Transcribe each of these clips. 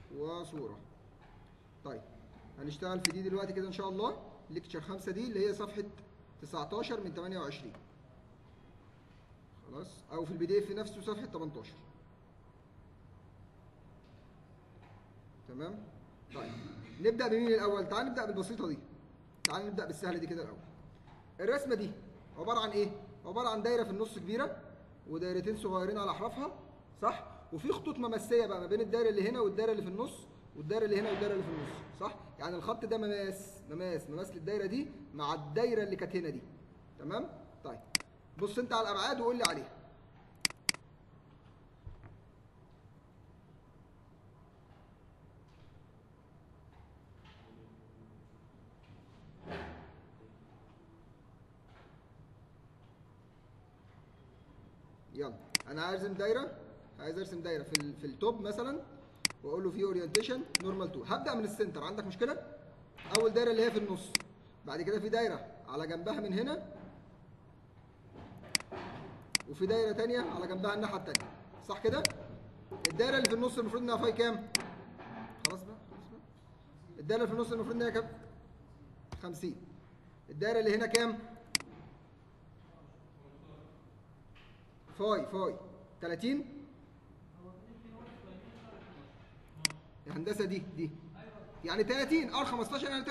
وصوره. طيب هنشتغل في دي دلوقتي كده ان شاء الله. ليكتشر 5 دي اللي هي صفحه 19 من 28 خلاص، او في البي دي اف نفسه صفحه 18. تمام. طيب نبدا بمين الاول؟ تعال نبدا بالبسيطه دي، تعال نبدا بالسهله دي كده الاول. الرسمه دي عباره عن ايه؟ عباره عن دايره في النص كبيره ودايرتين صغيرين على احرافها، صح؟ وفي خطوط مماسيه بقى ما بين الدايره اللي هنا والدايره اللي في النص والدايره اللي هنا والدايره اللي في النص، صح؟ يعني الخط ده مماس للدايره دي مع الدايره اللي كانت هنا دي. تمام؟ طيب بص انت على الابعاد وقول لي عليها. يلا انا عايز ارسم دايره، عايز ارسم دايره في التوب مثلا، واقول له في اورينتيشن نورمال 2. هبدا من السنتر، عندك مشكله؟ اول دايره اللي هي في النص، بعد كده في دايره على جنبها من هنا، وفي دايره ثانيه على جنبها الناحيه الثانيه، صح كده؟ الدايره اللي في النص المفروض انها فاي كام؟ خلاص بقى. الدايره اللي في النص المفروض انها كام؟ 50. الدايره اللي هنا كام؟ فاي 30. الهندسه دي يعني 30 ار 15 يعني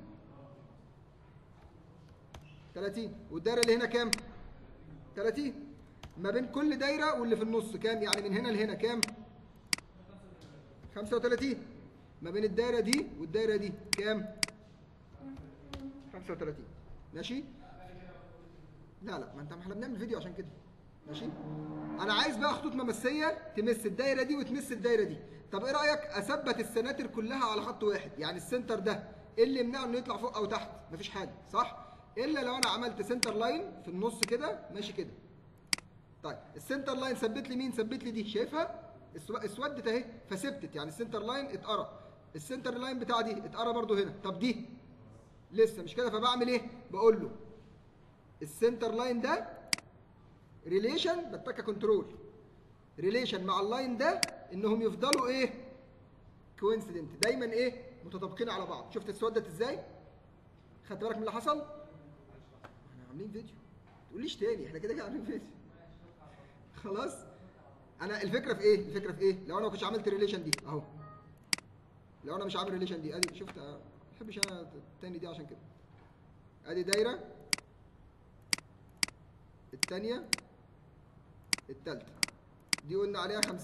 30. والدايره اللي هنا كام؟ 30. ما بين كل دايره واللي في النص كام؟ يعني من هنا لهنا كام؟ 35. ما بين الدايره دي والدايره دي كام؟ 35. ماشي؟ لا ما احنا بنعمل فيديو عشان كده. ماشي؟ انا عايز بقى خطوط ممسيه تمس الدايره دي وتمس الدايره دي. طب ايه رايك اثبت السناتر كلها على خط واحد؟ يعني السنتر ده ايه اللي يمنعه انه يطلع فوق او تحت؟ مفيش حاجه، صح؟ الا لو انا عملت سنتر لاين في النص كده ماشي كده. طيب السنتر لاين ثبت لي مين؟ ثبت لي دي، شايفها؟ اسودت اهي فثبتت، يعني السنتر لاين اتقرا. السنتر لاين بتاع دي اتقرا برده هنا. طب دي لسه مش كده، فبعمل ايه؟ بقول له السنتر لاين ده ريليشن، بتك كنترول ريليشن مع اللاين ده انهم يفضلوا ايه؟ كوينسيدنت، دايما ايه؟ متطابقين على بعض. شفت اسودت ازاي؟ خدت بالك من اللي حصل؟ احنا عاملين فيديو، ما تقوليش تاني، احنا كده عاملين فيديو. خلاص؟ انا الفكره في ايه؟ الفكره في ايه؟ لو انا ما كنتش عملت الريليشن دي اهو، لو انا مش عامل الريليشن دي ادي، شفت؟ ما بحبش انا التاني دي عشان كده. ادي دايره، الثانيه، الثالثه، دي قلنا عليها 50،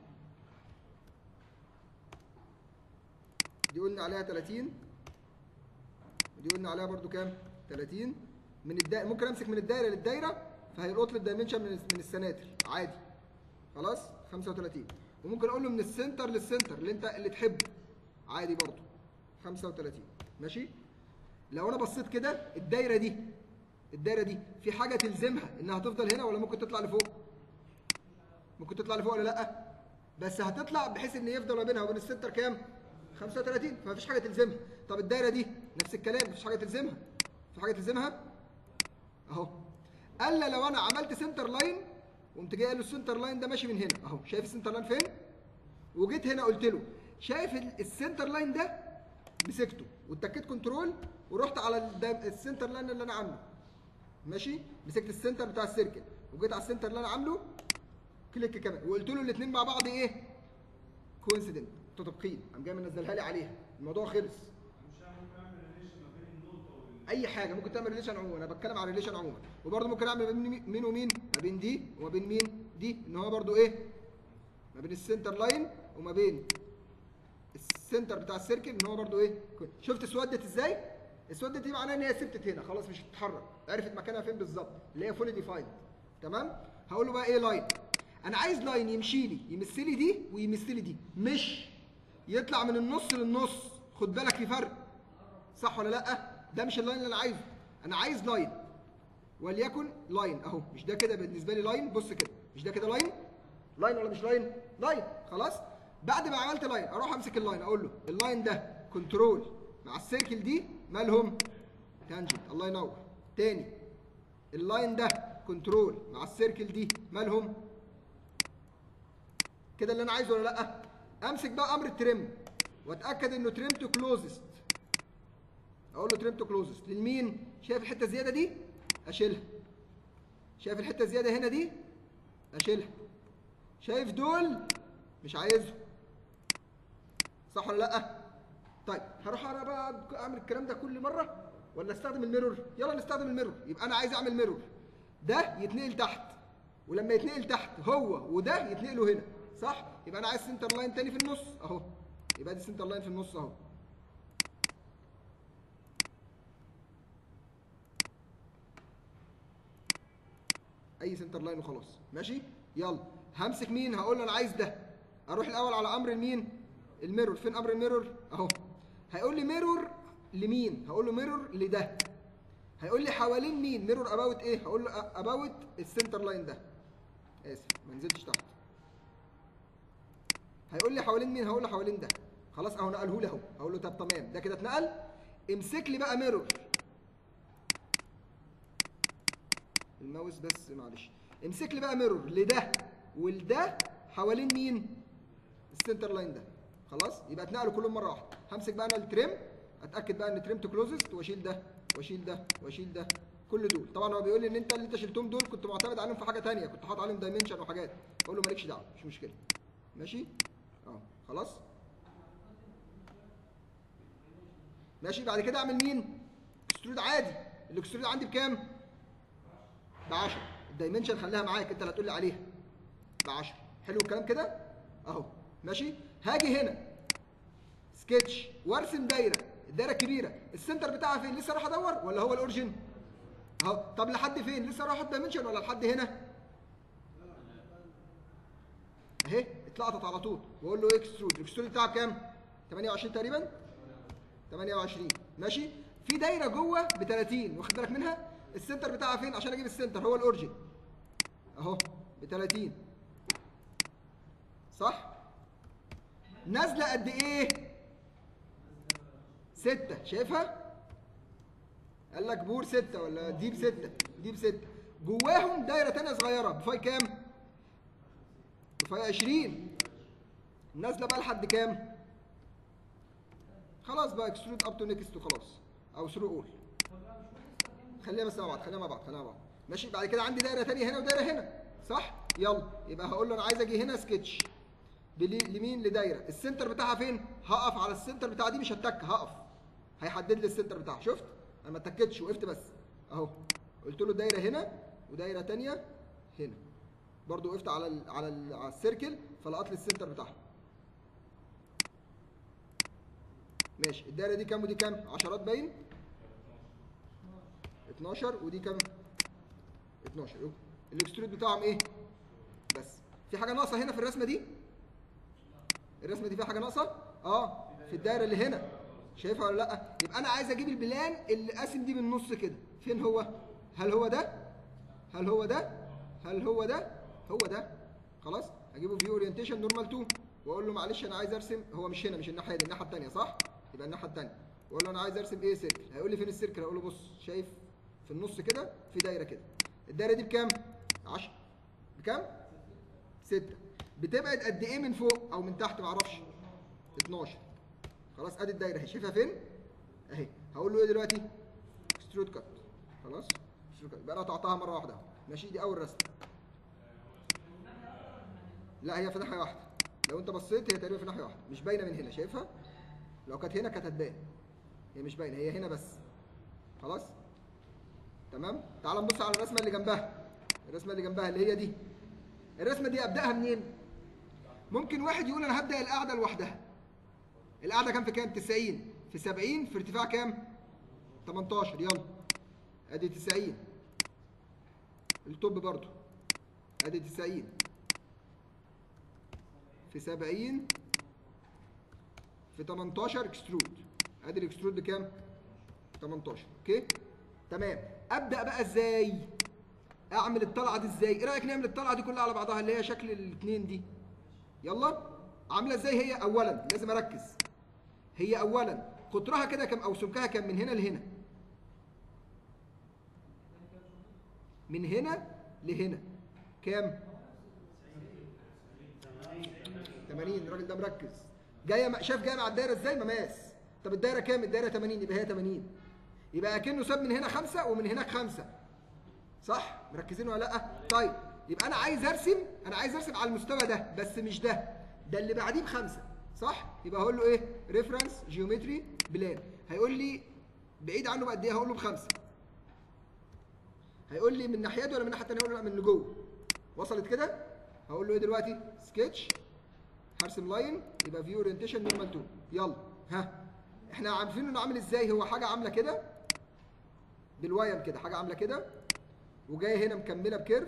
دي قلنا عليها 30، ودي قلنا عليها برضو كام؟ 30. من الدائره ممكن امسك من الدايره للدايره فهيلقط لي الدايمنشن من السناتر عادي. خلاص؟ 35. وممكن اقول له من السنتر للسنتر اللي تحبه عادي برضو 35. ماشي؟ لو انا بصيت كده الدايره دي في حاجه تلزمها انها تفضل هنا ولا ممكن تطلع لفوق؟ ممكن تطلع لفوق ولا لا؟ بس هتطلع بحيث ان يفضل ما بينها وبين السنتر كام؟ 35. فمفيش حاجه تلزمها. طب الدايره دي نفس الكلام، مفيش حاجه تلزمها. في حاجه تلزمها؟ اهو. الا لو انا عملت سنتر لاين وقمت جاي قال له السنتر لاين ده ماشي من هنا اهو، شايف السنتر لاين فين؟ وجيت هنا قلت له شايف السنتر لاين ده؟ مسكته واتكيت كنترول ورحت على السنتر لاين اللي انا عامله. ماشي؟ مسكت السنتر بتاع السيركل وجيت على السنتر اللي انا عامله كليك كمان وقلت له الاثنين مع بعض ايه؟ كوينسيدنت، متطابقين. قام جاي منزلها لي عليها، الموضوع خلص. اي حاجه ممكن تعمل ريليشن عموما، انا بتكلم على ريليشن عموما. وبرده ممكن اعمل ما بين مين ومين؟ ما بين دي وما بين مين؟ دي، ان هو برده ايه؟ ما بين السنتر لاين وما بين السنتر بتاع السيركل، ان هو برده ايه؟ شفت اسودت ازاي؟ اسودت دي معناها ان هي ثبتت هنا خلاص مش هتتحرك، عرفت مكانها فين بالظبط، اللي هي فولي ديفايند. تمام؟ هقول له بقى ايه لاين؟ انا عايز لاين يمشي لي يمث لي دي ويمث لي دي، مش يطلع من النص للنص. خد بالك في فرق، صح ولا لا؟ ده مش اللاين اللي انا عايزه. انا عايز لاين وليكن لاين اهو، مش ده كده بالنسبه لي لاين؟ بص كده، مش ده كده لاين؟ لاين ولا مش لاين؟ لاين. خلاص؟ بعد ما عملت لاين اروح امسك اللاين اقول له اللاين ده كنترول مع السيركل دي مالهم؟ تانجنت. الله ينور. تاني اللاين ده كنترول مع السيركل دي مالهم؟ كده اللي انا عايزه ولا لا؟ امسك بقى امر الترم واتاكد انه ترم تو كلوزست. اقول له ترم تو كلوزست للمين؟ شايف الحته الزياده دي؟ اشيلها. شايف الحته الزياده هنا دي؟ اشيلها. شايف دول؟ مش عايزهم. صح ولا لا؟ طيب هروح انا بقى اعمل الكلام ده كل مره ولا استخدم الميرور؟ يلا نستخدم الميرور. يبقى انا عايز اعمل ميرور، ده يتنقل تحت، ولما يتنقل تحت هو وده يتنقلوا هنا، صح؟ يبقى انا عايز سنتر لاين تاني في النص اهو. يبقى دي سنتر لاين في النص اهو. اي سنتر لاين وخلاص. ماشي؟ يلا همسك مين؟ هقول له انا عايز ده. اروح الاول على امر المين؟ الميرور. فين امر الميرور؟ اهو. هيقول لي ميرور لمين؟ هقول له ميرور لده. هيقول لي حوالين مين؟ ميرور اباوت ايه؟ هقول له اباوت السنتر لاين ده. اسف ما نزلتش تحت. هيقول لي حوالين مين؟ هقول له حوالين ده. خلاص اهو نقله لي اهو. هقول له طب تمام ده كده اتنقل. امسك لي بقى ميرور. الماوس بس معلش. امسك لي بقى ميرور لده ولده حوالين مين؟ السنتر لاين ده. خلاص يبقى اتنقلوا كلهم مره واحده. همسك بقى انا الترم، اتاكد بقى ان ترم تو كلوزست، واشيل ده واشيل ده واشيل ده كل دول. طبعا هو بيقول لي ان انت اللي انت شلتهم دول كنت معتمد عليهم في حاجه ثانيه، كنت حاطط عليهم دايمنشن وحاجات. اقول له مالكش دعوه مش مشكله. ماشي؟ خلاص؟ ماشي. بعد كده اعمل مين؟ اكسترود عادي. الاكسترود عندي بكام؟ ب 10. الدايمنشن خليها معاك انت اللي هتقول لي عليها. ب 10. حلو الكلام كده؟ اهو. ماشي؟ هاجي هنا سكتش وارسم دايره. الدايره كبيره، السنتر بتاعها فين؟ لسه راح ادور ولا هو الاوريجن؟ اهو. طب لحد فين؟ لسه راح احط دايمنشن ولا لحد هنا؟ اهي اتلقطت على طول. واقول له اكسترود. الاكسترود بتاعها بكام؟ 28 تقريبا؟ 28. ماشي؟ في دايره جوه ب 30 واخد بالك منها؟ السنتر بتاعها فين؟ عشان اجيب السنتر هو الاوريجن. اهو ب 30. صح؟ نازله قد ايه؟ 6. شايفها؟ قال لك بور 6 ولا دي ب 6؟ دي ب 6. جواهم دايره ثانيه صغيره بفاي كام؟ بفاي 20. نازله بقى لحد كام؟ خلاص بقى اكسترود اب تو نيكست وخلاص، او ثرو اول. خليها بس مع بعض، خليها مع بعض، خليها مع بعض. ماشي؟ بعد كده عندي دايره ثانيه هنا ودايره هنا، صح؟ يلا يبقى هقول له انا عايز اجي هنا سكتش لمين؟ لدايره. السنتر بتاعها فين؟ هقف على السنتر بتاع دي، مش هتك، هقف. هيحدد لي السنتر بتاعها. شفت؟ انا ما اتكتش، وقفت بس اهو. قلت له دايره هنا ودايره ثانيه هنا. برضو وقفت على السيركل فلقط لي السنتر بتاعها. ماشي. الدايره دي كام ودي كام؟ عشرات باين؟ 12. ودي كام؟ 12. الاكسترود بتاعهم ايه؟ بس. في حاجه ناقصه هنا في الرسمه دي؟ الرسمه دي فيها حاجه ناقصه؟ في الدايره اللي هنا. شايفها ولا لا؟ يبقى انا عايز اجيب البلان اللي قاسم دي بالنص كده. فين هو؟ هل هو ده؟ هل هو ده؟ هل هو ده؟ هو ده. خلاص؟ اجيبه فيو اورينتيشن نورمال 2 واقول له معلش انا عايز ارسم. هو مش هنا، مش الناحيه دي، الناحيه الثانيه، صح؟ يبقى الناحيه الثانيه. واقول له انا عايز ارسم ايه؟ سيركل. هيقول لي فين السيركل؟ هقول له بص، شايف في النص كده في دايره كده. الدايره دي بكام؟ 10. بكام؟ 6. بتبعد قد ايه من فوق او من تحت؟ معرفش. 12. خلاص ادي الدايره اهي. شايفها فين؟ اهي. هقول له ايه دلوقتي؟ اكسترود كات. خلاص؟ اكسترود كات. يبقى انا قطعتها مره واحده. ماشي؟ دي اول رسمه. لا هي في ناحيه واحده. لو انت بصيت هي تقريبا في ناحيه واحده، مش باينه من هنا. شايفها؟ لو كانت هنا كانت هتبان. هي مش باينه، هي هنا بس. خلاص؟ تمام؟ تعال نبص على الرسمه اللي جنبها. الرسمه اللي جنبها اللي هي دي. الرسمه دي ابداها منين؟ ممكن واحد يقول انا هبدا القاعده لوحدها. القاعده كام في كام؟ 90 في 70 في ارتفاع كام؟ 18. يلا ادي 90. التوب برضو ادي 90 في 70 في 18 اكسترود. ادي الاكسترود بكام؟ 18. اوكي؟ تمام. ابدا بقى ازاي؟ اعمل الطلعه دي ازاي؟ ايه رايك نعمل الطلعه دي كلها على بعضها اللي هي شكل الاثنين دي؟ يلا. عامله ازاي هي؟ اولا لازم اركز. هي اولا قطرها كده كام او سمكها كام من هنا لهنا؟ من هنا لهنا كام؟ 80. الراجل ده مركز. جايه شاف جايه مع الدايره ازاي؟ مماس. طب الدايره كام؟ الدايره 80، يبقى هي 80. يبقى اكنه ساب من هنا 5 ومن هناك 5. صح؟ مركزين ولا لا؟ طيب يبقى انا عايز ارسم على المستوى ده، بس مش ده اللي بعديه ب5. صح؟ يبقى هقول له ايه؟ ريفرنس جيومتري بلان. هيقول لي بعيد عنه بقد ايه؟ هقول له ب5. هيقول لي من ناحيته ولا من الناحيه الثانيه؟ هقول له لا، من جوه. وصلت كده؟ هقول له ايه دلوقتي؟ سكتش، هرسم لاين، يبقى فيو اورينتيشن نورمال 2. يلا ها، احنا عارفين انه عامل ازاي. هو حاجه عامله كده بالوايم كده، حاجه عامله كده وجايه هنا مكمله بكيرف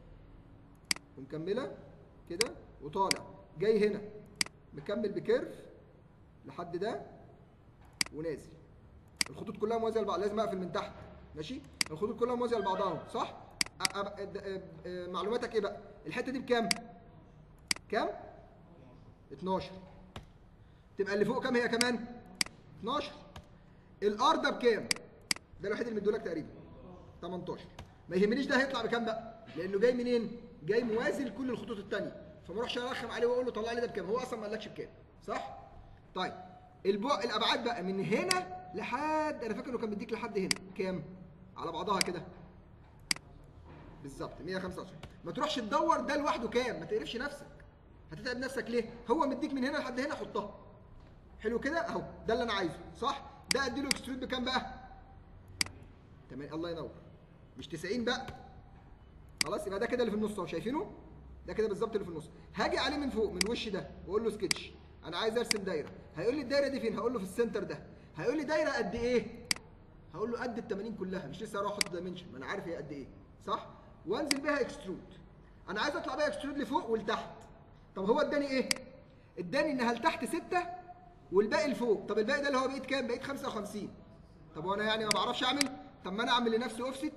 ومكمله كده وطالع، جاي هنا مكمل بكيرف لحد ده ونازل. الخطوط كلها موازيه لبعض، لازم اقفل من تحت. ماشي؟ الخطوط كلها موازيه لبعضها. صح؟ معلوماتك ايه بقى؟ الحته دي بكام؟ كام؟ 12. تبقى اللي فوق كام هي كمان؟ 12. الار ده بكام؟ ده الوحيد اللي مديهولك تقريبا 18. ما يهمنيش ده هيطلع بكام بقى؟ لانه جاي منين؟ جاي موازي لكل الخطوط الثانيه، فما اروحش ارخم عليه واقول له طلع لي ده بكام، هو اصلا ما قالكش بكام. صح؟ طيب الابعاد بقى من هنا لحد، انا فاكر انه كان بيديك لحد هنا كام؟ على بعضها كده بالظبط 125. ما تروحش تدور ده لوحده كام، ما تقرفش نفسك. هتتعب نفسك ليه؟ هو مديك من هنا لحد هنا، حطها. حلو كده اهو، ده اللي انا عايزه. صح؟ ده اديله اكسترود بكام بقى؟ تمام، الله ينور. مش 90 بقى. خلاص، يبقى ده كده اللي في النص اهو، شايفينه؟ ده كده بالظبط اللي في النص. هاجي عليه من فوق من الوش ده واقول له سكتش، انا عايز ارسم دايره. هيقول لي الدايره دي فين؟ هقول له في السنتر ده. هيقول لي دايره قد ايه؟ هقول له قد ال 80 كلها، مش لسه هروح احط دايمنشن، ما انا عارف هي قد ايه. صح؟ وانزل بيها اكسترود. انا عايز اطلع بيها اكسترود لفوق ولتحت. طب هو اداني ايه؟ اداني انها لتحت 6 والباقي لفوق. طب الباقي ده اللي هو بقيت كام؟ بقيت 55. طب وانا يعني ما بعرفش اعمل؟ طب ما انا اعمل لنفسي اوفست.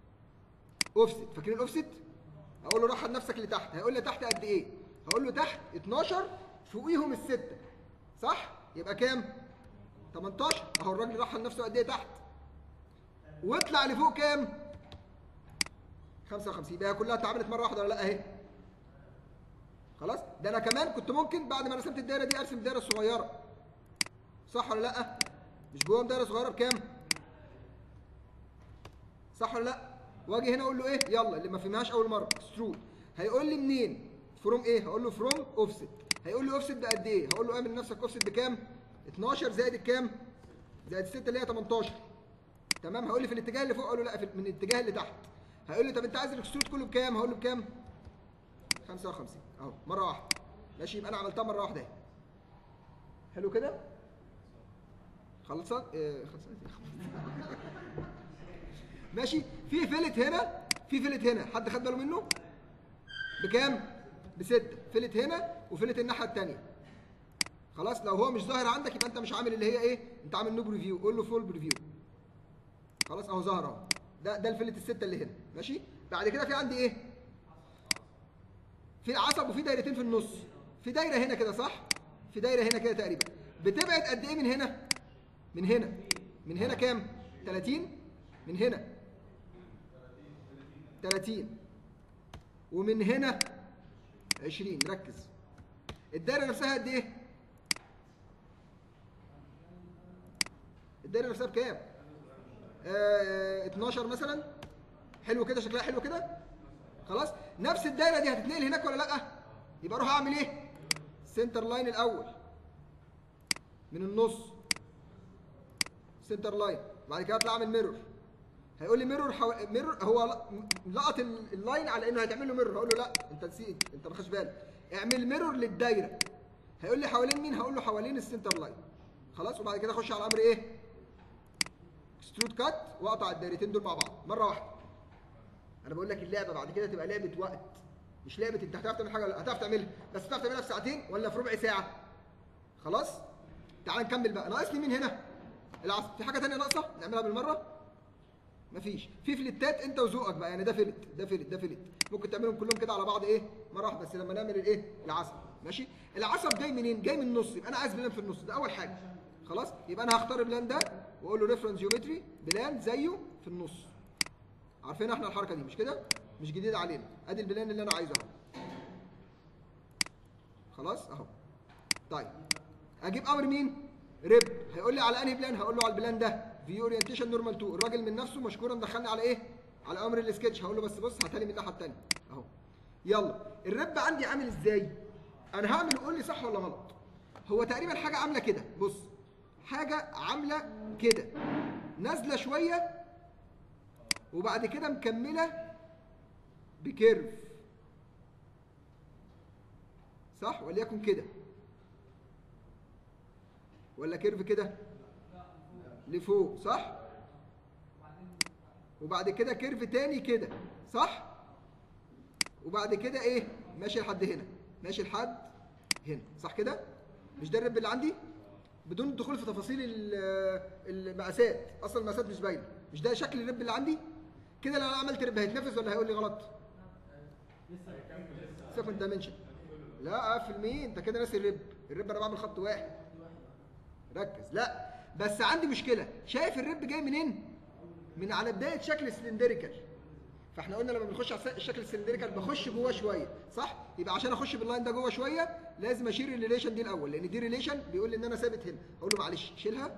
فاكرين الاوفست؟ اقول له رحل نفسك لتحت. هيقول لي تحت قد ايه؟ هقول له تحت 12 فوقيهم ال6. صح؟ يبقى كام؟ 18. اهو الراجل رحل نفسه قد ايه تحت؟ واطلع لفوق كام؟ 55. يبقى كلها اتعملت مره واحده ولا لا؟ اهي. خلاص؟ ده انا كمان كنت ممكن بعد ما رسمت الدايره دي ارسم الدايره الصغيره. صح ولا لا؟ مش جواهم دايره صغيره بكام؟ صح ولا لا؟ واجي هنا اقول له ايه؟ يلا اللي ما فهمهاش اول مره اكسترود. هيقول لي منين؟ فروم ايه؟ هقول له فروم اوفست. هيقول لي اوفست بقد ايه؟ هقول له اعمل لنفسك اوفست بكام؟ 12 زائد الكام؟ زائد 6 اللي هي 18. تمام؟ هيقول لي في الاتجاه اللي فوق، اقول له لا من الاتجاه اللي تحت. هيقول لي طب انت عايز الاكسترود كله بكام؟ هقول له بكام؟ 55 اهو مره واحده. ماشي؟ يبقى انا عملتها مره واحده اهي. حلو كده؟ خلصت؟ ماشي؟ في فلت هنا، في فلت هنا، حد خد باله منه؟ بكام؟ ب6. فلت هنا وفلت الناحيه الثانيه. خلاص؟ لو هو مش ظاهر عندك يبقى انت مش عامل اللي هي ايه؟ انت عامل نو بريفيو، قول له فول بريفيو. خلاص اهو ظهر اهو. ده الفلت ال6 اللي هنا. ماشي؟ بعد كده في عندي ايه؟ في عصب وفي دايرتين في النص. في دايره هنا كده صح؟ في دايره هنا كده تقريبا. بتبعد قد ايه من هنا؟ من هنا كام؟ 30. من هنا 30 ومن هنا 20. ركز. الدايره نفسها قد ايه؟ الدايره نفسها بكام؟ 12 مثلا. حلو كده، شكلها حلو كده. خلاص؟ نفس الدايره دي هتتنقل هناك ولا لا؟ يبقى اروح اعمل ايه؟ سنتر لاين الاول من النص، سنتر لاين. بعد كده اطلع اعمل ميرور. هيقول لي ميرور هو لقط اللاين على انه هتعمل له ميرور. هقول له لا انت نسيت، انت ما خدتش بالك، اعمل ميرور للدايره. هيقول لي حوالين مين؟ هقول له حوالين السنتر لاين. خلاص؟ وبعد كده اخش على امر ايه؟ اكسترود كات، واقطع الدايرتين دول مع بعض مره واحده. انا بقول لك اللعبه بعد كده تبقى لعبه وقت، مش لعبه انت هتعرف تعمل حاجه ولا هتعرف تعملها، بس هتعرف تعملها في ساعتين ولا في ربع ساعه. خلاص؟ تعال نكمل بقى. ناقصني مين هنا؟ العصب. في حاجه ثانيه ناقصه نعملها بالمره؟ مفيش. في فلتات انت وذوقك بقى، يعني ده فلت ده فلت ده فلت، ممكن تعملهم كلهم كده على بعض ايه؟ مره واحده. بس لما نعمل الايه؟ العصب. ماشي؟ العصب جاي منين؟ جاي من النص. يبقى انا عايز بلان في النص، ده اول حاجه. خلاص؟ يبقى انا هختار البلان ده واقول له ريفرنس جيومتري بلان زيه في النص. عارفين احنا الحركه دي مش كده؟ مش جديده علينا. ادي البلان اللي انا عايزها. خلاص اهو. طيب اجيب امر مين؟ ريب. هيقول لي على انهي بلان؟ هقول له على البلان ده في اورينتيشن نورمال 2. الراجل من نفسه مشكورا دخلني على ايه؟ على امر السكتش. هقول له بس بص هاتها لي من الناحيه الثانيه اهو. يلا الريب عندي عامل ازاي؟ انا هعمل وقول لي صح ولا غلط. هو تقريبا حاجه عامله كده، بص حاجه عامله كده، نازله شويه وبعد كده مكمله بكيرف، صح؟ وليكن كده، ولا كيرف كده لفوق، صح؟ وبعد كده كيرف تاني كده، صح؟ وبعد كده ايه؟ ماشي لحد هنا، ماشي لحد هنا، صح كده؟ مش ده الرب اللي عندي؟ بدون الدخول في تفاصيل المقاسات، اصلا المقاسات مش باينه. مش ده شكل الرب اللي عندي؟ كده لو انا عملت رب هيتنفذ ولا هيقول لي غلط؟ سيكوند دايمنشن. لا قفل مين؟ انت كده ناسي الرب. الرب انا بعمل خط واحد. ركز. لا بس عندي مشكله، شايف الرب جاي منين؟ من على بدايه شكل السلندريكال. فاحنا قلنا لما بنخش على الشكل السلندريكال بخش جوه شويه، صح؟ يبقى عشان اخش باللاين ده جوه شويه لازم اشيل الريليشن دي الاول، لان دي ريليشن بيقول لي ان انا ثابت هنا. اقول له معلش شيلها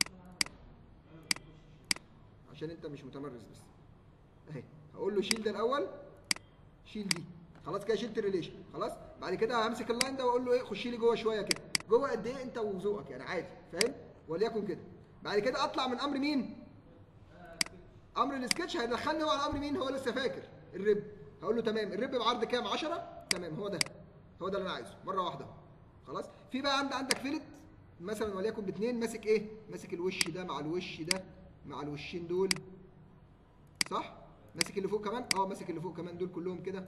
عشان انت مش متمرس بس. اهي هقول له شيل ده الاول، شيل دي. خلاص كده شلت الريليشن. خلاص بعد كده همسك اللاين ده واقول له ايه؟ خش لي جوه شويه كده. جوه قد ايه انت وذوقك يعني، عادي، فاهم؟ وليكن كده. بعد كده اطلع من امر مين؟ امر السكتش. هيدخلني هو على امر مين؟ هو لسه فاكر الرب. هقول له تمام الرب بعرض كام؟ 10. تمام هو ده، هو ده اللي انا عايزه مره واحده. خلاص. في بقى عندك فيلت مثلا وليكن باثنين، ماسك ايه؟ ماسك الوش ده مع الوش ده مع الوشين دول، صح؟ ماسك اللي فوق كمان؟ ماسك اللي فوق كمان دول كلهم كده.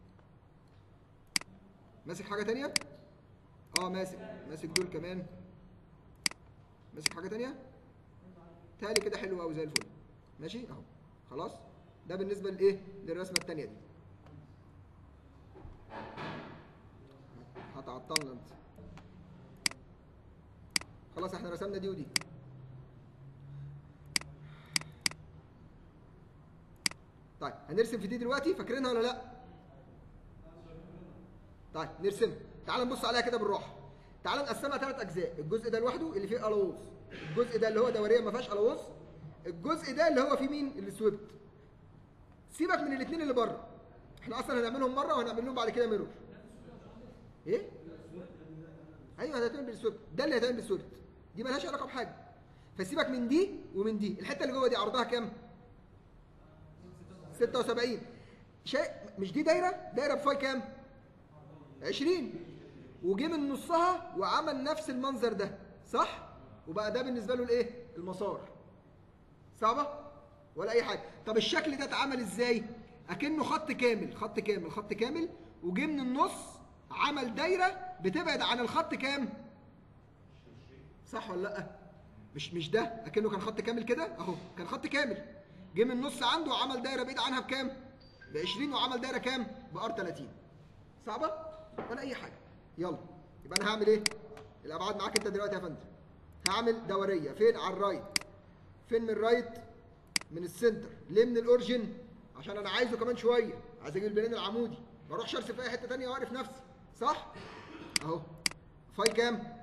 ماسك حاجه ثانيه؟ ماسك دول كمان. ماسك حاجه ثانيه؟ تالي كده حلو قوي زي الفل. ماشي اهو. خلاص ده بالنسبه لايه؟ للرسمه الثانيه دي. هتعطلنا انت. خلاص احنا رسمنا دي ودي. طيب هنرسم في دي دلوقتي، فاكرينها ولا لا؟ طيب نرسمها. تعال نبص عليها كده بالراحه. تعال نقسمها 3 اجزاء. الجزء ده لوحده اللي فيه الالوز، الجزء ده اللي هو دوريه ما فيهاش الوز، الجزء ده اللي هو فيه مين؟ السويبت. سيبك من الاثنين اللي بره، احنا اصلا هنعملهم مره وهنعمل لهم بعد كده ميرور. ايه؟ ايوه هتعمل بالسويبت، ده اللي هتعمل بالسويبت، دي مالهاش علاقه بحاجه. فسيبك من دي ومن دي. الحته اللي جوه دي عرضها كام؟ 76. مش دي دايره بفاي كام؟ 20. وجه من نصها وعمل نفس المنظر ده، صح؟ وبقى ده بالنسبه له الايه؟ المسار. صعبه ولا اي حاجه؟ طب الشكل ده اتعمل ازاي؟ اكنه خط كامل، خط كامل، خط كامل، وجه من النص عمل دايره بتبعد عن الخط كام؟ صح ولا لا؟ مش ده اكنه كان خط كامل كده اهو، كان خط كامل، جه من النص عنده وعمل دايره بعيد عنها بكام؟ ب 20، وعمل دايره كام؟ بار 30. صعبه ولا اي حاجه؟ يلا يبقى انا هعمل ايه؟ الابعاد معاك انت دلوقتي يا فندم. هعمل دوريه فين؟ على الرايت. فين من الرايت؟ من السنتر. ليه من الاورجن؟ عشان انا عايزه كمان شويه، عايز اجيب البلان العمودي، ما اروحش ارسم في اي حته ثانيه واعرف نفسي، صح؟ اهو فاي كام؟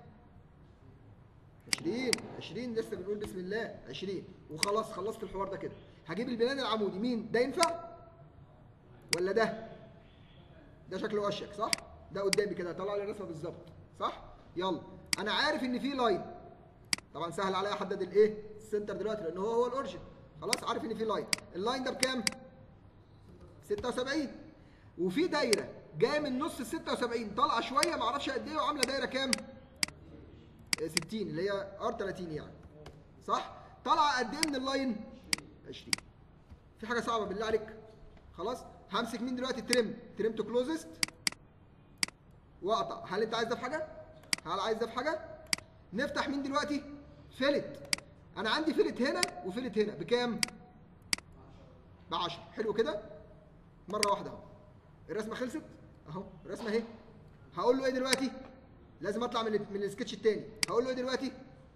20 لسه بنقول بسم الله 20 وخلاص. خلصت الحوار ده كده. هجيب البلان العمودي. مين ده؟ ينفع ولا ده؟ ده شكله اشيك، صح؟ ده قدامي كده طلع لي الرسمه بالظبط، صح؟ يلا انا عارف ان في لاين، طبعا سهل عليا احدد الايه؟ السنتر دلوقتي لان هو الاورجن. خلاص عارف ان في لاين. اللاين ده بكام؟ 76. وفي دايره جايه من نص ال 76 طالعه شويه ما اعرفش قد ايه وعامله دايره كام؟ 60 اللي هي ار 30 يعني، صح؟ طالعه قد ايه من اللاين؟ 20. في حاجه صعبه بالله عليك؟ خلاص همسك مين دلوقتي؟ تريم تو كلوزست واقطع. هل انت عايز ده في حاجه؟ هل عايز ده في حاجه؟ نفتح مين دلوقتي؟ فيلت. انا عندي فيلت هنا وفيلت هنا بكام؟ ب 10. حلو كده؟ مره واحده اهو. الرسمه خلصت اهو، الرسمه اهي. هقول له ايه دلوقتي؟ لازم اطلع من السكتش الثاني. هقول له ايه دلوقتي؟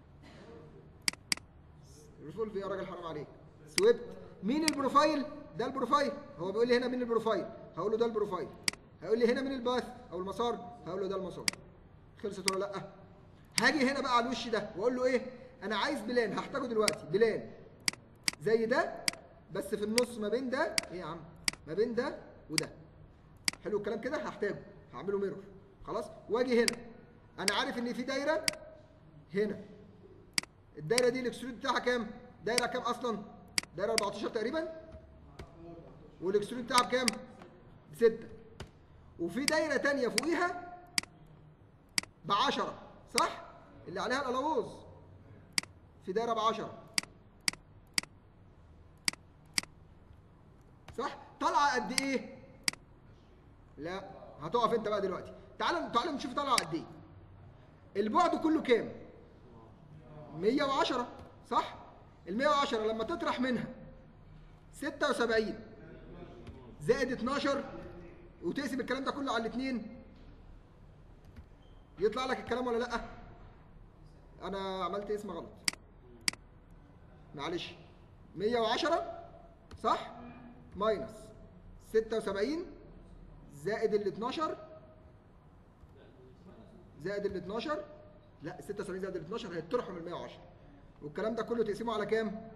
ريفولف يا راجل حرام عليك. سويبت. مين البروفايل؟ ده البروفايل. هو بيقول لي هنا مين البروفايل؟ هقول له ده البروفايل. هيقول لي هنا مين الباث او المسار؟ هقول له ده المسار. خلصت ولا لا؟ هاجي هنا بقى على الوش ده واقول له ايه؟ انا عايز بلان، هحتاجه دلوقتي بلان زي ده بس في النص ما بين ده ايه يا عم؟ ما بين ده وده. حلو الكلام كده؟ هحتاجه، هعمله ميرور. خلاص؟ واجي هنا انا عارف ان في دايره هنا. الدايره دي الاكسترود بتاعها كام؟ دايره كام اصلا؟ دايره 14 تقريبا. والاكسترود بتاعها بكام؟ ب6. وفي دايره ثانيه فوقيها ب10 صح؟ اللي عليها الالوز. في دايره ب10 صح؟ طالعه قد ايه؟ لا هتقف انت بقى دلوقتي. تعالى نشوف طالعه قد ايه. البعد كله كام؟ 110 صح؟ ال 110 لما تطرح منها 76 زائد 12 وتقسم الكلام ده كله على الاثنين يطلع لك الكلام ولا لا؟ انا عملت اسم غلط معلش. 110 صح؟ ماينس 76 زائد ال 12 زائد ال 12 لا 76 زائد ال 12 هيطرحوا من 110 والكلام ده كله تقسمه على كام؟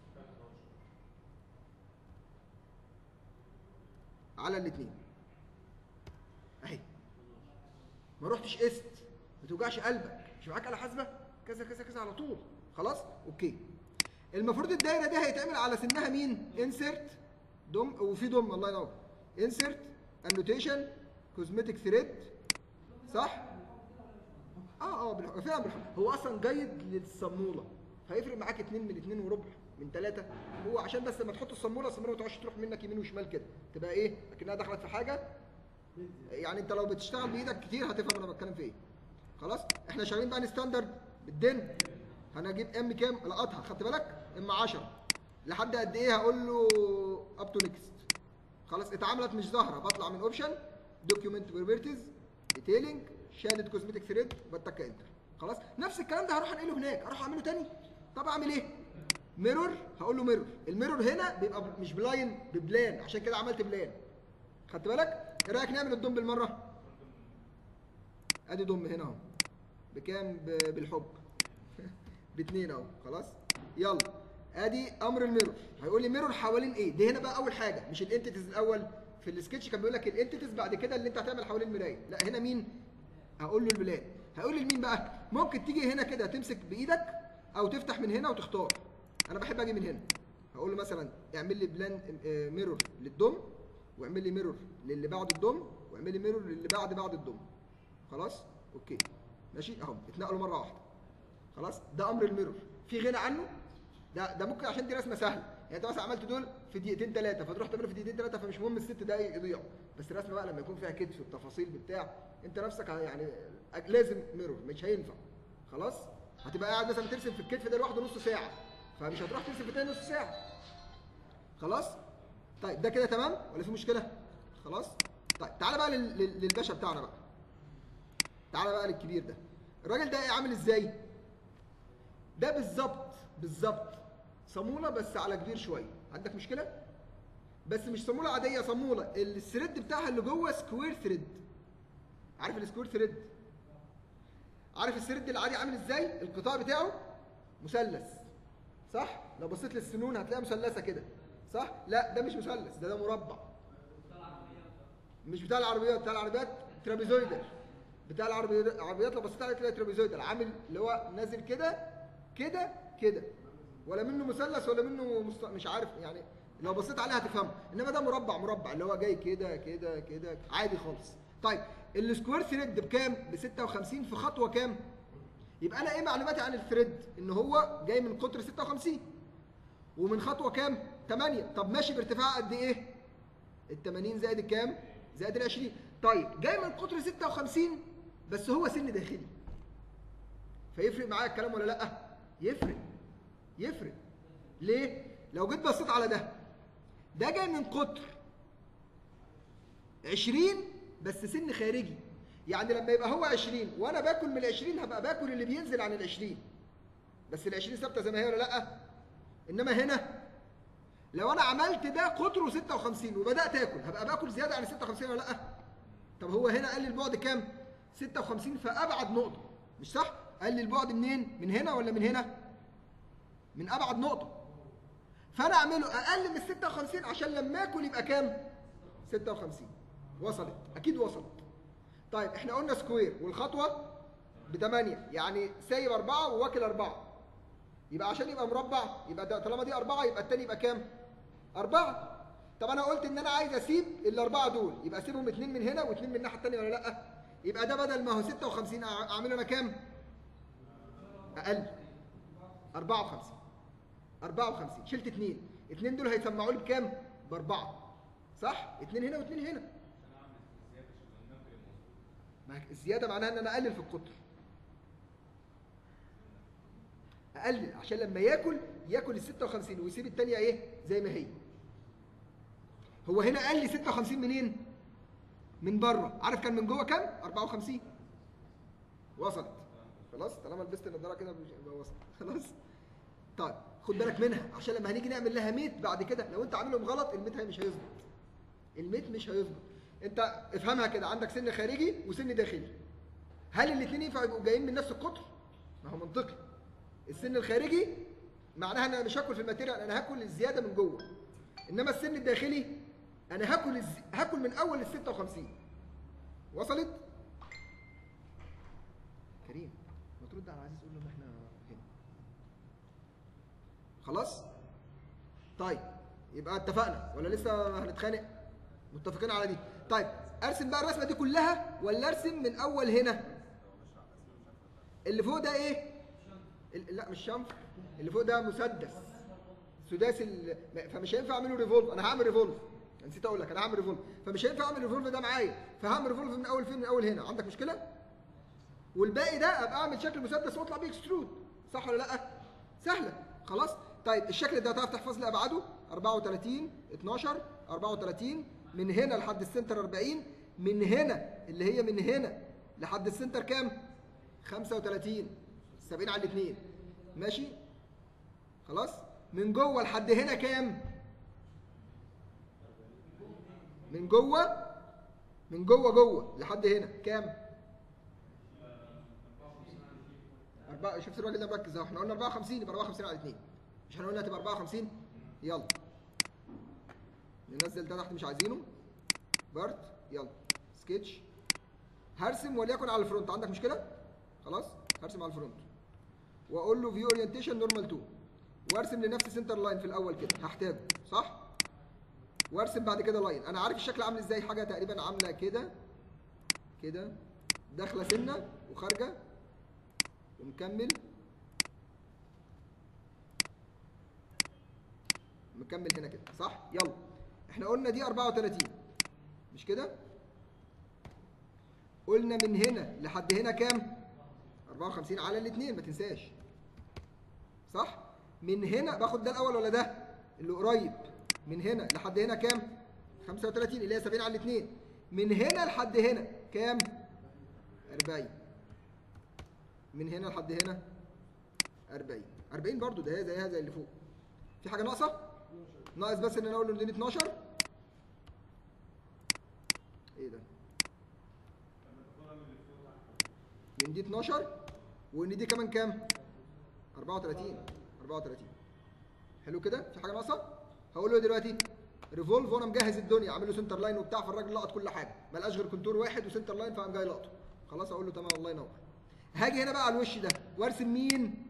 على الاثنين اهي. ما رحتش قست، ما توجعش قلبك، مش معاك آلة حاسبة كذا كذا كذا على طول. خلاص؟ اوكي. المفروض الدايره دي هيتعمل على سنها مين؟ انسرت دوم، وفي دوم الله ينور. انسرت انوتيشن كوزمتيك ثريد صح؟ فعلا بالحب. هو اصلا جيد للصموله، هيفرق معاك 2 من 2 وربع من 3. هو عشان بس لما تحط الصموله ما تقعدش تروح منك يمين وشمال كده، تبقى ايه؟ اكنها دخلت في حاجه. يعني انت لو بتشتغل بايدك كتير هتفهم انا بتكلم في ايه. خلاص؟ احنا شغالين بقى ستاندرد بالدن. هنجيب ام كام؟ لقطها، خدت بالك؟ ام 10 لحد قد ايه؟ هقول له اب تو نيكست. خلاص اتعملت مش ظاهره، بطلع من اوبشن دوكيومنت بروبرتيز ديتيلنج شادد كوزمتيك ثريد بتك انتر. خلاص؟ نفس الكلام ده هروح انقله هناك، اروح اعمله تاني. طب اعمل ايه؟ ميرور، هقول له ميرور. الميرور هنا بيبقى مش بلاين، ببلان، عشان كده عملت بلان. خدت بالك؟ ايه رايك نعمل الدوم بالمره؟ ادي دوم هنا اهو. بكام؟ بالحب. ب2 اهو. خلاص؟ يلا ادي امر الميرور. هيقول لي ميرور حوالين ايه؟ دي هنا بقى اول حاجه، مش الانتيتيز الاول. في السكتش كان بيقول لك الانتيتيز بعد كده اللي انت هتعمل حوالين المرايه. لا هنا مين؟ هقول له البلان. هيقول لي لمين بقى؟ ممكن تيجي هنا كده تمسك بايدك او تفتح من هنا وتختار. انا بحب اجي من هنا. هقول له مثلا اعمل لي بلان ميرور للدوم، واعمل لي ميرور للي بعد الدوم، واعمل لي ميرور للي بعد الدوم. خلاص؟ اوكي ماشي اهو اتنقلوا مره واحده. خلاص؟ ده امر الميرور. في غنى عنه؟ ده ممكن عشان دي رسمه سهله. يعني انت مثلا عملت دول في دقيقتين 3 فتروح تعمله في دقيقتين 3 فمش مهم ال6 دقايق يضيعوا. بس الرسمه بقى لما يكون فيها كتف والتفاصيل بتاع انت نفسك يعني لازم ميرور، مش هينفع. خلاص؟ هتبقى قاعد مثلا ترسم في الكتف ده لوحده نص ساعه، فمش هتروح ترسم في تاني نص ساعه. خلاص؟ طيب ده كده تمام ولا في مشكله؟ خلاص؟ طيب تعالى بقى للباشا بتاعنا بقى. تعالى بقى للكبير ده. الراجل ده عامل ازاي؟ ده بالظبط صاموله بس على كبير شويه. عندك مشكله؟ بس مش صاموله عاديه، صاموله الثريد بتاعها اللي جوه سكوير ثريد. عارف السكوير ثريد؟ عارف الثريد العادي عامل ازاي؟ القطاع بتاعه مثلث صح؟ لو بصيت للسنون هتلاقيها مثلثه كده صح؟ لا ده مش مثلث، ده مربع. مش بتاع العربيات، بتاع العربيات ترابيزويدال. بتاع العربيات لو بصيت عليه تلاقي ترابيزويدال، عامل اللي هو نازل كده كده كده، ولا منه مثلث ولا منه مش عارف يعني. لو بصيت عليها هتفهمه. انما ده مربع اللي هو جاي كده كده كده عادي خالص. طيب السكوير ثريد بكام؟ ب 56 في خطوه كام؟ يبقى انا ايه معلوماتي عن الثريد؟ ان هو جاي من قطر 56 ومن خطوه كام؟ 8. طب ماشي بارتفاع قد ايه؟ ال 80 زائد الكام؟ زائد ال 20. طيب جاي من قطر 56 بس هو سن داخلي. فيفرق معايا الكلام ولا لا؟ يفرق. ليه؟ لو جيت بصيت على ده جاي من قطر 20 بس سن خارجي. يعني لما يبقى هو 20 وانا باكل من ال20 هبقى باكل اللي بينزل عن ال20، بس ال20 ثابته زي ما هي ولا لا؟ انما هنا لو انا عملت ده قطره 56 وبدات اكل هبقى باكل زياده عن 56 ولا لا؟ طب هو هنا قال لي البعد كام؟ 56 في ابعد نقطه، مش صح؟ قال لي البعد منين؟ من هنا ولا من هنا؟ من ابعد نقطه. فانا اعمله اقل من 56 عشان لما اكل يبقى كام؟ 56. وصلت؟ اكيد وصلت. طيب احنا قلنا سكوير والخطوه ب8، يعني سايب 4 وواكل 4. يبقى عشان يبقى مربع يبقى طالما دي 4 يبقى الثاني يبقى كام؟ 4. طب انا قلت ان انا عايز اسيب الاربعه دول، يبقى اسيبهم 2 من هنا و2 من الناحيه الثانيه ولا لا؟ يبقى ده بدل ما هو 56 اعمله انا كام؟ اقل. 54. 54 شلت 2. 2 دول هيسمعوا لي بكام؟ ب4. صح؟ 2 هنا و2 هنا. ما الزياده معناها ان انا اقلل في القطر. اقلل عشان لما ياكل ال 56 ويسيب الثانيه ايه؟ زي ما هي. هو هنا قال لي 56 منين؟ من بره. عارف كان من جوه كام؟ 54. وصلت. خلاص طالما لبست النضاره كده يبقى وصلت. خلاص؟ طيب خد بالك منها عشان لما هنيجي نعمل لها ميت بعد كده لو انت عاملهم غلط الميت مش هيظبط. الميت مش هيظبط. انت افهمها كده، عندك سن خارجي وسن داخلي. هل الاثنين ينفعوا يبقوا جايين من نفس القطر؟ ما هو منطقي. السن الخارجي معناها ان انا مش هاكل في الماتيريال، انا هاكل الزياده من جوه. انما السن الداخلي انا هاكل من اول ال 56. وصلت؟ كريم ما ترد على عزيز قول له ان احنا هنا. خلاص؟ طيب يبقى اتفقنا ولا لسه هنتخانق؟ متفقين على دي. طيب ارسم بقى الرسمه دي كلها ولا ارسم من اول هنا؟ اللي فوق ده ايه؟ لا مش شنفر، اللي فوق ده مسدس سداسي فمش هينفع اعمله ريفولف. انا هعمل ريفولف، نسيت اقول لك انا هعمل ريفولف، فمش هينفع اعمل ريفولف ده معايا، فهعمل ريفولف من اول فين؟ من اول هنا. عندك مشكله؟ والباقي ده ابقى اعمل شكل مسدس واطلع بيه اكسترود. صح ولا لا؟ سهله. خلاص؟ طيب الشكل ده هتعرف تحفظ لي ابعاده 34 12 34 من هنا لحد السنتر 40، من هنا اللي هي من هنا لحد السنتر كام؟ 35 70 على الاثنين. ماشي؟ خلاص؟ من جوه لحد هنا كام؟ من جوه لحد هنا كام؟ شفت الراجل ده مركز اهو. احنا قلنا 54 يبقى 54 على 2. مش احنا قلنا هتبقى 54؟ يلا ننزل ده تحت مش عايزينه. بارت يلا سكتش. هرسم وليكن على الفرونت. عندك مشكله؟ خلاص هرسم على الفرونت واقول له فيو اورينتيشن نورمال 2 وارسم لنفسي سنتر لاين في الاول كده هحتاجه صح؟ وارسم بعد كده لاين. انا عارف الشكل عامل ازاي، حاجه تقريبا عامله كده كده داخله سنه وخارجه ومكمل هنا كده صح؟ يلا احنا قلنا دي 34 مش كده؟ قلنا من هنا لحد هنا كام؟ 54 على الاثنين ما تنساش صح؟ من هنا باخد ده الاول ولا ده؟ اللي قريب. من هنا لحد هنا كام؟ 35 اللي هي 70 على الاثنين. من هنا لحد هنا كام؟ 40. من هنا لحد هنا 40. 40 برضو ده هي زيها زي اللي فوق. في حاجه ناقصه؟ ناقص بس ان انا اقول له ان دي 12. ايه ده؟ من دي 12 وان دي كمان كام؟ 34. 34 حلو كده؟ في حاجه ناقصه؟ هقول له دلوقتي ريفولف وانا مجهز الدنيا، اعمل له سنتر لاين وبتاع، فالراجل لقط كل حاجه، ما لقاش غير كونتور واحد وسنتر لاين فقام جاي لقطه. خلاص اقول له تمام الله ينور. هاجي هنا بقى على الوش ده وارسم مين؟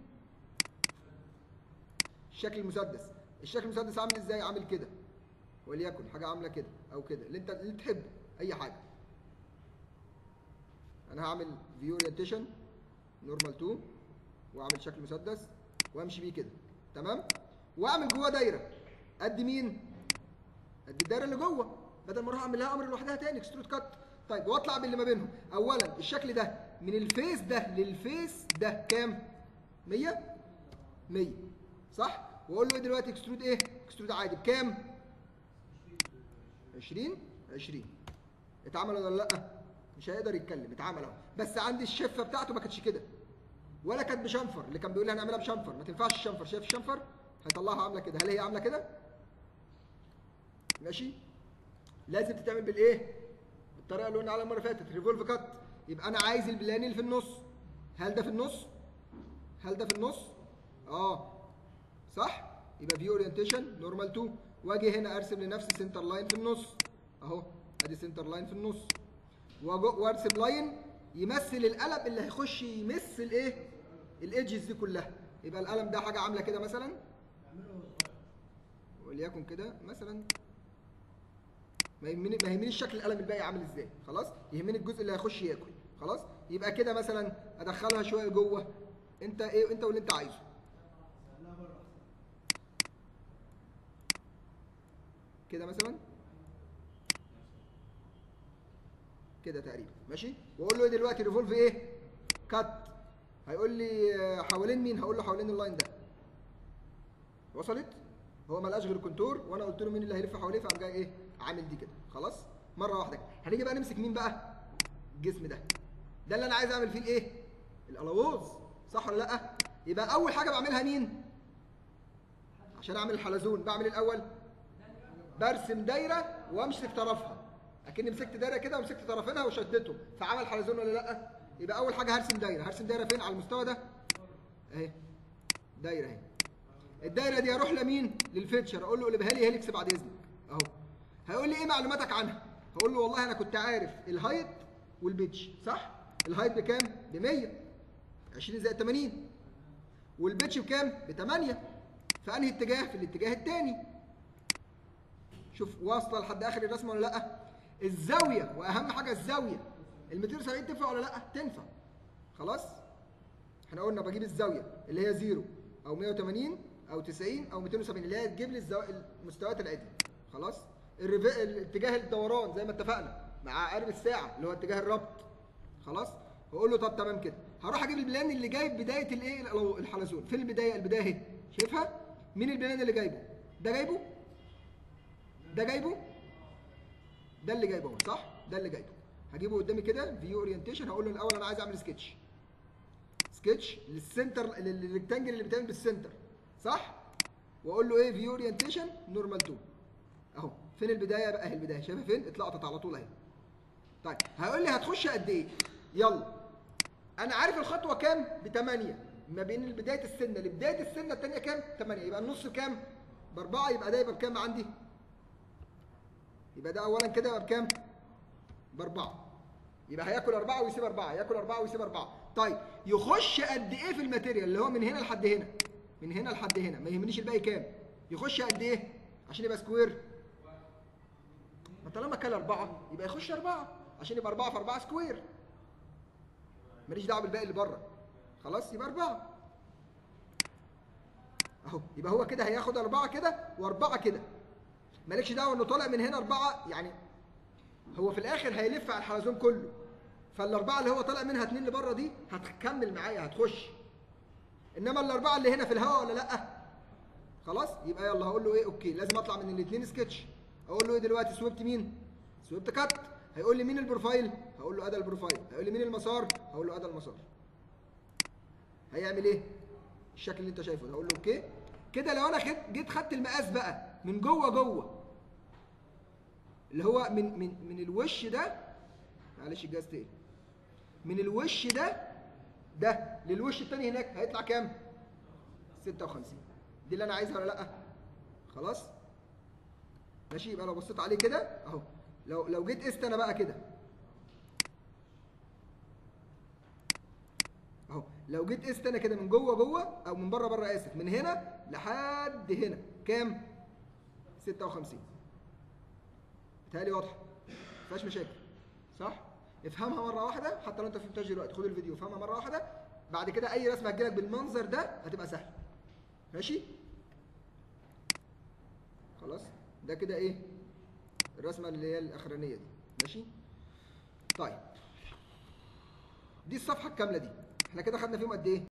الشكل المسدس. الشكل المسدس عامل ازاي؟ عامل كده وليكن حاجه عامله كده او كده اللي تحبه اي حاجه. انا هعمل فيو اورينتيشن نورمال 2 واعمل شكل مسدس وامشي بيه كده تمام؟ واعمل جواه دايره قد مين؟ قد الدايره اللي جوه، بدل ما اروح اعمل لها امر لوحدها تاني اكسترود كات. طيب واطلع باللي ما بينهم. اولا الشكل ده من الفيس ده للفيس ده كام؟ 100 100 صح؟ واقول له ايه دلوقتي؟ اكسترود ايه؟ اكسترود عادي بكام؟ 20 20. اتعمل ولا لا؟ مش هيقدر يتكلم، اتعمل اهو. بس عندي الشفه بتاعته ما كانتش كده ولا كانت بشنفر. اللي كان بيقول لي هنعملها بشنفر ما تنفعش الشنفر. شايف الشنفر؟ هيطلعها عامله كده. هل هي عامله كده؟ ماشي؟ لازم تتعمل بالايه؟ بالطريقه اللي قلنا عليها المره اللي فاتت، ريفولف كات. يبقى انا عايز البلان اللي في النص. هل ده في النص؟ هل ده في النص؟ صح؟ يبقى في اورينتيشن نورمال 2. واجي هنا ارسم لنفسي سنتر لاين في النص اهو، ادي سنتر لاين في النص، وارسم لاين يمثل القلم اللي هيخش يمس الايه؟ الايدجز دي كلها. يبقى القلم ده حاجه عامله كده مثلا، وليكن كده مثلا. ما يهمنيش شكل القلم الباقي عامل ازاي، خلاص؟ يهمني الجزء اللي هيخش ياكل، خلاص؟ يبقى كده مثلا ادخلها شويه لجوه، انت ايه، انت واللي انت عايزه. كده مثلا كده تقريبا ماشي. واقول له ايه دلوقتي؟ ريفولف ايه؟ كات. هيقول لي حوالين مين؟ هقول له حوالين اللاين ده. وصلت؟ هو ملقاش غير كونتور، وانا قلت له مين اللي هيلف حواليه، فقام جاي ايه؟ عامل دي كده، خلاص؟ مره واحده كده. هنيجي بقى نمسك مين بقى؟ الجسم ده. ده اللي انا عايز اعمل فيه الايه؟ الالووز، صح ولا لا؟ يبقى اول حاجه بعملها مين؟ عشان اعمل الحلزون بعمل ايه الاول؟ برسم دايره وامسك طرفها، اكني مسكت دايره كده ومسكت طرفينها وشدتهم، فعمل حلزون ولا لا؟ يبقى اول حاجه هرسم دايره. هرسم دايره فين؟ على المستوى ده اهي، دايره اهي. الدايره دي هروح لمين؟ للفيتشر، اقول له قلبها لي هيلكس بعد اذنك اهو. هيقول لي ايه معلوماتك عنها؟ هقول له والله انا كنت عارف الهايت والبيتش، صح؟ الهايت بكام؟ ب 100، 20 زائد 80، والبيتش بكام؟ ب 8. في انهي اتجاه؟ في الاتجاه الثاني. شوف واصله لحد اخر الرسمه ولا لا؟ الزاويه، واهم حاجه الزاويه، ال 270 تنفع ولا لا؟ تنفع، خلاص؟ احنا قلنا بجيب الزاويه اللي هي 0 او 180 او 90 او 270 اللي هي تجيب لي المستويات العدل، خلاص؟ الاتجاه الدوران زي ما اتفقنا مع عقارب الساعه اللي هو اتجاه الربط، خلاص؟ واقول له طب تمام كده. هروح اجيب البلان اللي جايب بدايه الايه؟ الحلزون. فين البدايه؟ البدايه اهي، شايفها؟ مين البلان اللي جايبه؟ ده جايبه؟ ده جايبه؟ ده اللي جايبه، صح؟ ده اللي جايبه. هجيبه قدامي كده فيو اورينتيشن. هقول له الاول انا عايز اعمل سكتش للسنتر، للريكتانجل اللي بيتعمل بالسنتر، صح؟ واقول له ايه؟ فيو اورينتيشن نورمال 2 اهو. فين البدايه بقى؟ اهي البدايه، شايفها فين؟ اتلقطت على طول اهي. طيب هيقول لي هتخش قد ايه؟ يلا انا عارف الخطوه كام؟ ب8 ما بين بدايه السنه لبدايه السنه الثانيه كام؟ 8. يبقى النص بكام؟ ب4. يبقى ده يبقى بكام عندي؟ يبقى ده اولا كده يبقى بكام؟ ب4. يبقى هياكل 4 ويسيب 4، ياكل 4 ويسيب 4. طيب يخش قد ايه في الماتيريال اللي هو من هنا لحد هنا؟ من هنا لحد هنا، ما يهمنيش الباقي كام. يخش قد ايه عشان يبقى سكوير؟ ما طالما كل 4 يبقى يخش 4 عشان يبقى 4 في 4 سكوير. ماليش دعوه بالباقي اللي بره، خلاص؟ يبقى 4 اهو. يبقى هو كده هياخد 4 كده و4 كده، مالكش دعوه انه طالع من هنا 4. يعني هو في الاخر هيلف على الحلزون كله، فالاربعه اللي هو طالع منها 2 اللي بره دي هتكمل معايا، هتخش. انما الاربعه اللي هنا في الهواء ولا لا؟ خلاص؟ يبقى يلا هقول له ايه؟ اوكي، لازم اطلع من الاثنين سكتش. اقول له ايه دلوقتي؟ سويبت مين؟ سويبت كات. هيقول لي مين البروفايل؟ هقول له ادي البروفايل. هيقول لي مين المسار؟ هقول له ادي المسار. هيعمل ايه؟ الشكل اللي انت شايفه ده. هقول له اوكي. كده لو انا جيت خدت المقاس بقى من جوه اللي هو من الوش ده، معلش الجهاز تقل، من الوش ده للوش الثاني هناك هيطلع كام؟ 56. دي اللي انا عايزها ولا لا؟ خلاص؟ ماشي. يبقى لو بصيت عليه كده اهو، لو جيت قست انا بقى كده اهو، لو جيت قست انا كده من جوه او من بره اسف، من هنا لحد هنا كام؟ 56. بتهيألي واضحه، ما فيهاش مشاكل، صح؟ افهمها مره واحده، حتى لو انت ما فهمتهاش دلوقتي خد الفيديو افهمها مره واحده، بعد كده اي رسمه هتجيلك بالمنظر ده هتبقى سهله. ماشي؟ خلاص؟ ده كده ايه؟ الرسمه اللي هي الاخرانيه دي، ماشي؟ طيب دي الصفحه الكامله دي، احنا كده خدنا فيهم قد ايه؟